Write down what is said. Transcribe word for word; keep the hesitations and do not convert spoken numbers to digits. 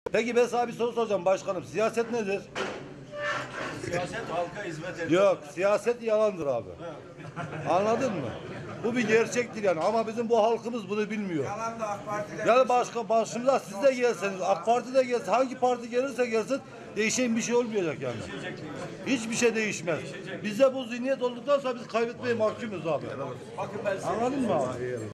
Peki ben sana bir soru soracağım başkanım. Siyaset nedir? Siyaset halka hizmet ediyor. Yok, siyaset yalandır abi. Anladın mı? Bu bir gerçektir yani ama bizim bu halkımız bunu bilmiyor. Yalan da AK Parti'de. Yani başka başımıza siz de gelseniz, AK Parti de gelse, hangi parti gelirse gelsin değişen bir şey olmayacak yani. Hiçbir şey değişmez. Bizde bu zihniyet olduktan sonra biz kaybetmeye mahkumuz abi. Bakın ben size Anladın mı abi?